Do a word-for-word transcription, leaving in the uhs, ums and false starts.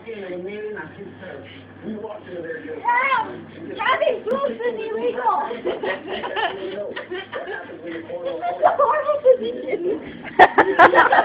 in at a meeting on two thirty. We walked in there. Having food is illegal. What happens when you order This is a horrible position.